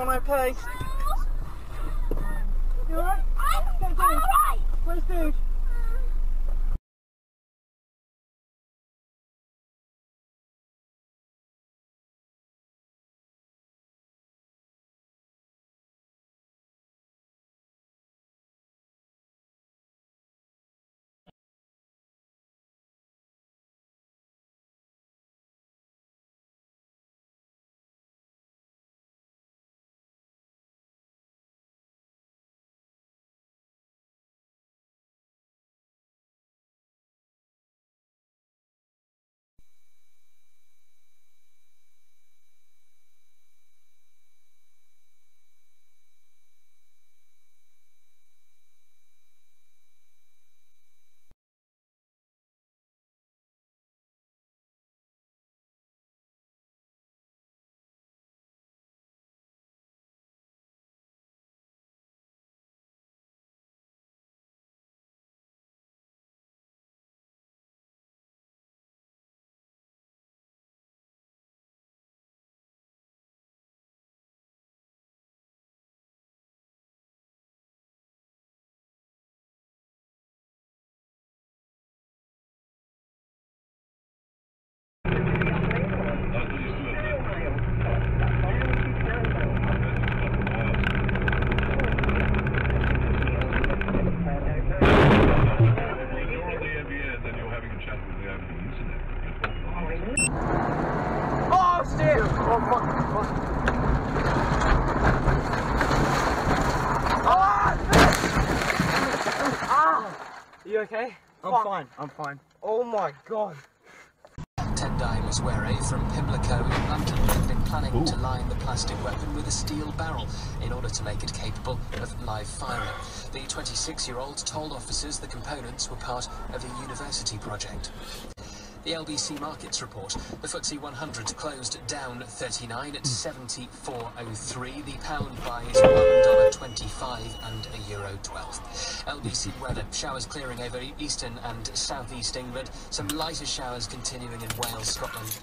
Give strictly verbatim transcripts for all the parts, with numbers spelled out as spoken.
I'm okay. You alright? Go, dude. Where's dude? Oh shit! Oh fuck! Fuck! Ah! Ah! Are you okay? I'm fuck. fine. I'm fine. Oh my god! Tendai Muswere from Pimlico in London had been planning Ooh. to line the plastic weapon with a steel barrel in order to make it capable of live firing. The twenty-six-year-old told officers the components were part of a university project. The L B C Markets report, the F T S E one hundred closed down thirty-nine at seventy-four oh three. The pound buys one dollar twenty-five and a euro twelve. L B C weather, showers clearing over eastern and southeast England. Some lighter showers continuing in Wales, Scotland.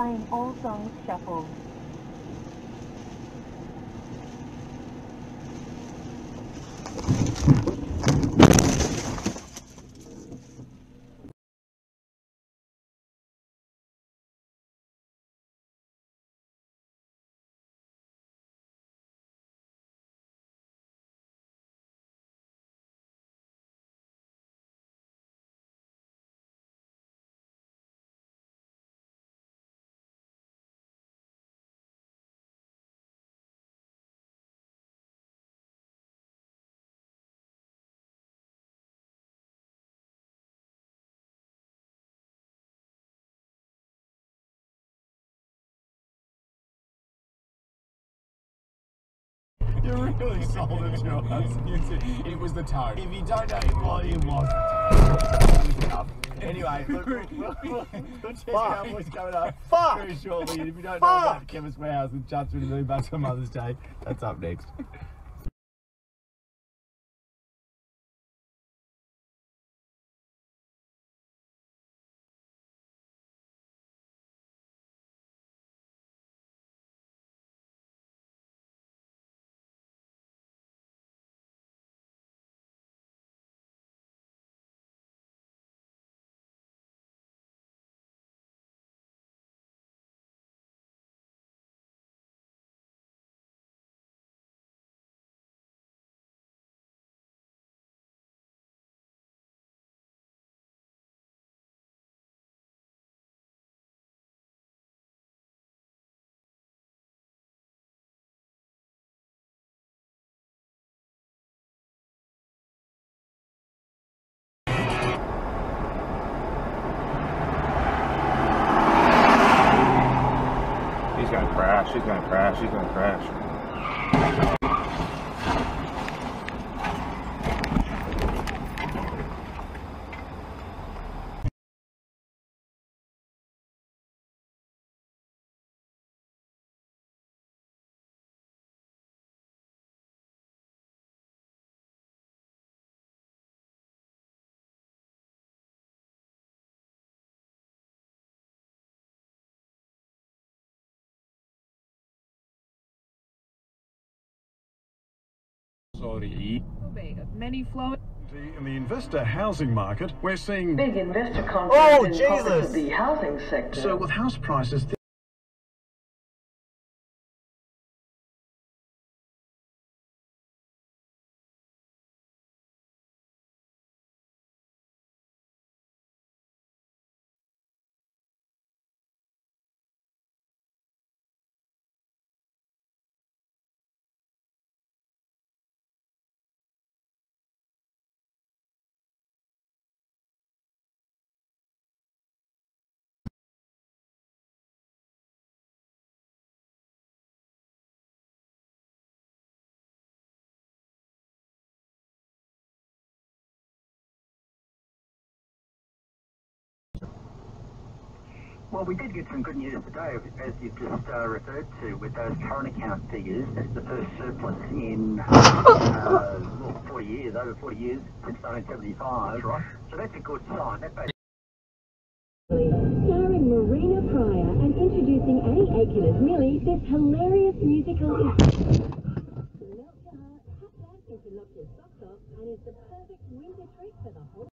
playing all songs shuffled. You really sold it to us. It was the tone. If you don't know, well, it was the tone. Anyway, look, we'll, we'll, we'll, we'll check out what's coming up Fuck. very shortly. And if you don't Fuck. know about Chemist Warehouse and Chats with the Moon Bus on Mother's Day, that's up next. He's gonna crash, he's gonna crash, he's gonna crash. Sorry. Of many flowing. In the investor housing market, we're seeing. Big investor Oh, confidence in Jesus. pockets of the housing sector. So with house prices. Well, we did get some good news today, as you've just uh, referred to, with those current account figures. That's the first surplus in uh, well, forty years, over forty years, since nineteen seventy-five. That's right. So that's a good sign. That Starring Marina Pryor and introducing Annie Aiken as Millie, this hilarious musical is... Melt your heart, tap dance into Knock Your Socks Off, and is the perfect winter treat for the whole...